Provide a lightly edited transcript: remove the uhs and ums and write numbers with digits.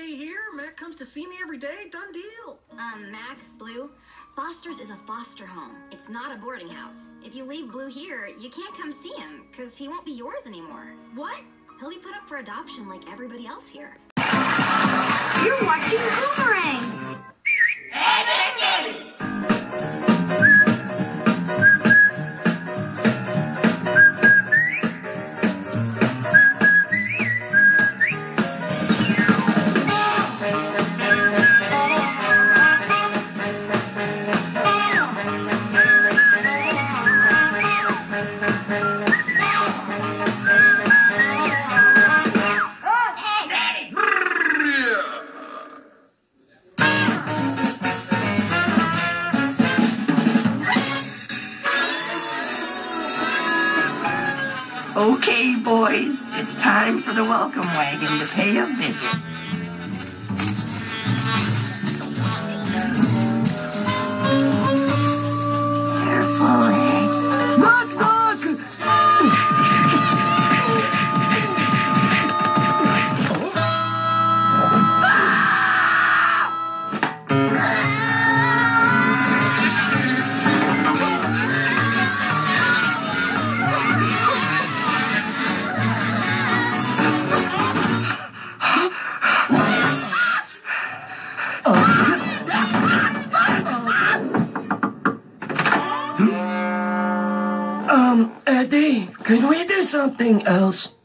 stay here. Mac comes to see me every day. Done deal. Mac, Blue, Foster's is a foster home. It's not a boarding house. If you leave Blue here, you can't come see him, because he won't be yours anymore. What? He'll be put up for adoption like everybody else here. You're watching Boomerang! Eddy! Okay, boys, it's time for the welcome wagon to pay a visit. Carefully. Look, look! Eddie, could we do something else?